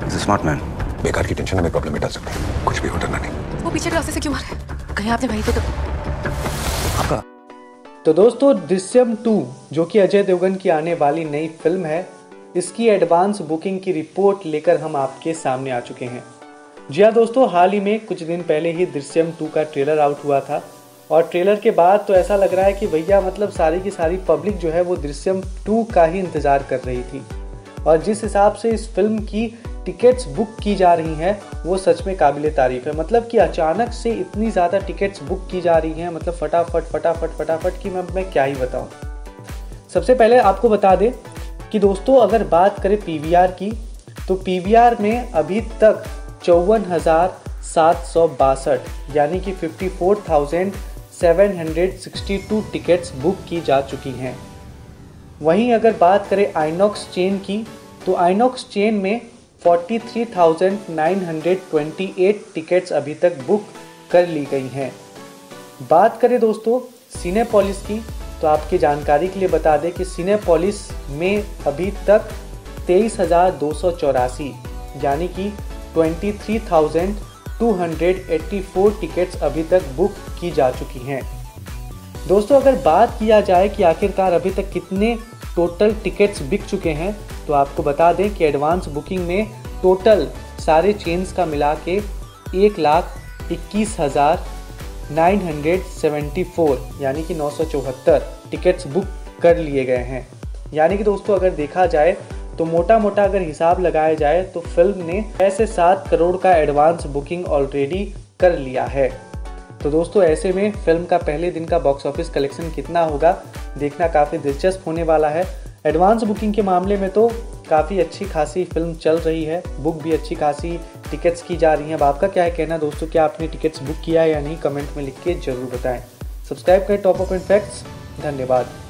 Smart man. बेकार की tension हमें प्रॉब्लम में डाल सकते हैं। कुछ भी हो, डरना नहीं। वो पीछे रास्ते से क्यों मारा है? कहीं आपने वहीं तो आपका तो दोस्तों दृश्यम 2 जो कि अजय देवगन की आने वाली नई फिल्म है, इसकी एडवांस बुकिंग की रिपोर्ट लेकर हम आपके सामने आ चुके हैं। जी हाँ दोस्तों, हाल ही में कुछ दिन पहले ही दृश्यम 2 का ट्रेलर आउट हुआ था और ट्रेलर के बाद तो ऐसा लग रहा है कि भैया मतलब सारी की सारी पब्लिक जो है वो दृश्यम 2 का ही इंतज़ार कर रही थी। और जिस हिसाब से इस फिल्म की टिकट्स बुक की जा रही हैं वो सच में काबिले तारीफ है। मतलब कि अचानक से इतनी ज़्यादा टिकट्स बुक की जा रही हैं, मतलब फटाफट कि मैं क्या ही बताऊं। सबसे पहले आपको बता दें कि दोस्तों अगर बात करें पीवीआर की, तो पीवीआर में अभी तक 54,762 यानी कि 54,762 टिकट्स बुक की जा चुकी हैं। वहीं अगर बात करें आइनॉक्स चेन की, तो आइनॉक्स चेन में 43,928 टिकट्स अभी तक बुक कर ली गई हैं। बात करें दोस्तों सिनेपोलिस की, तो आपकी जानकारी के लिए बता दें कि सिनेपोलिस में अभी तक 23,284 यानी कि 23,284 टिकट्स अभी तक बुक की जा चुकी हैं। दोस्तों अगर बात किया जाए कि आखिरकार अभी तक कितने टोटल टिकट्स बिक चुके हैं, तो आपको बता दें कि एडवांस बुकिंग में टोटल सारे चेन्स का मिला के 1,21,974 यानी कि 974 टिकट्स बुक कर लिए गए हैं। यानी कि दोस्तों अगर देखा जाए तो मोटा मोटा अगर हिसाब लगाया जाए तो फिल्म ने 6 से 7 करोड़ का एडवांस बुकिंग ऑलरेडी कर लिया है। तो दोस्तों ऐसे में फिल्म का पहले दिन का बॉक्स ऑफिस कलेक्शन कितना होगा देखना काफ़ी दिलचस्प होने वाला है। एडवांस बुकिंग के मामले में तो काफ़ी अच्छी खासी फिल्म चल रही है, बुक भी अच्छी खासी टिकट्स की जा रही हैं। अब आपका क्या है कहना दोस्तों, क्या आपने टिकट्स बुक किया है या नहीं, कमेंट में लिख के जरूर बताएं। सब्सक्राइब करें टॉप ऑफ फैक्ट्स। धन्यवाद।